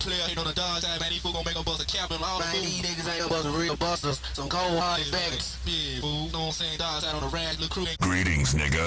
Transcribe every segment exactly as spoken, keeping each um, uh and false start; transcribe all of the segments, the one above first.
player, you know the dog side, man. These fools gon' make them bust a captain all the Man, fools. these niggas ain't no bust real busters. Some cold hearted faggots. Yeah, fool. Know what I'm saying? Dog side on the rag, little crew. Greetings, nigga.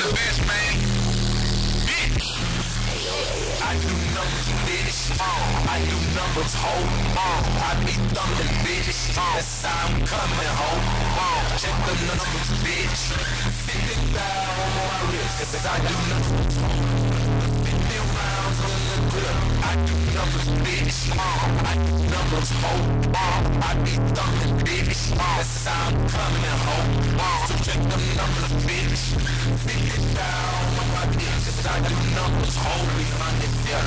the best, man. Bitch. I do numbers, bitch. I do numbers, ho. I be thumbing, bitch. That's how I'm coming, ho. Check the numbers, bitch. fifty down on my wrist, cause I do numbers, ho. fifty rounds on the grip. I do numbers, bitch. I do numbers, ho. I be thumbing, bitch. That's how I'm coming, ho. So check the numbers, bitch. fifty down on my wrist, cause I do numbers, ho. We hundred, yeah.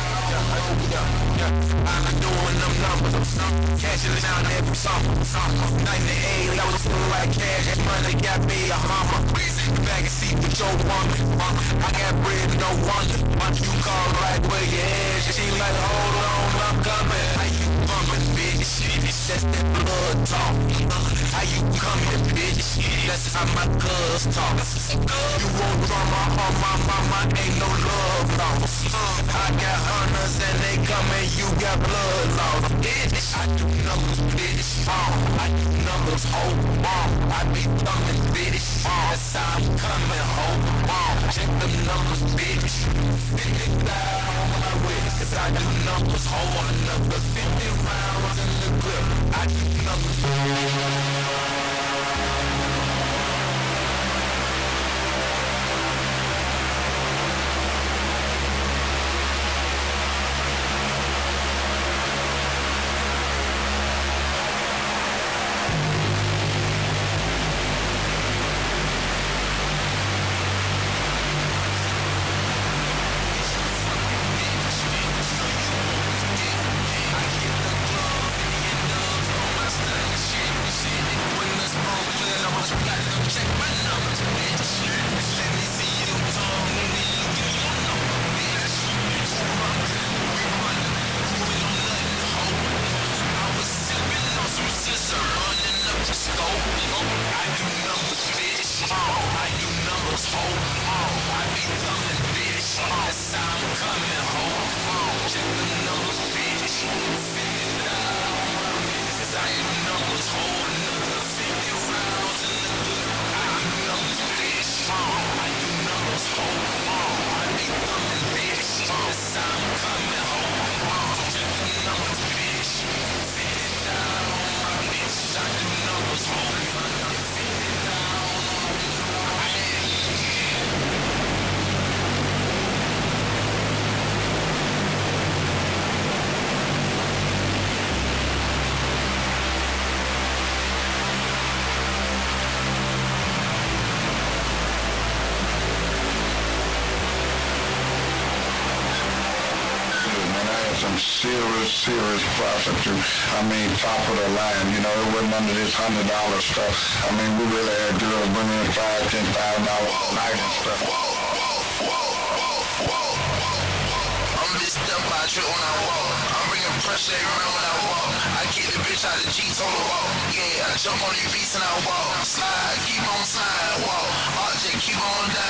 I'm doing them numbers, cashing it out every summer. ninety-eight, I was feeling like cash, money got me a mama. Back and seat with your woman. I got bread, no wonder. You call right where you at. She like, hold on, I'm coming. How you bumping, bitch? That's that blood talk. How you coming, bitch? That's how my cuz talk. You won't drama on my mama, ain't no love lost. I got hunters and they coming, you got blood lost. Bitch, I do numbers, bitch. I do numbers, ho. I be thumbing, bitch. That's how I'm coming, ho. Check the numbers, bitch. fifty down on my wrist, cause I do numbers, ho. Another fifty rounds in the grip. I do numbers. Some serious, serious prostitute. I mean, top of the line. You know, it wasn't under this hundred dollar stuff. I mean, we really had girls bringing in five, ten thousand dollars a night and stuff. I'm bitched up, I trip when I walk. I'm bringing pressure around when I walk. I keep the bitch out of G's on the wall. Yeah, I jump on these beats and I walk. Slide, keep on slide, walk. R J, keep on down.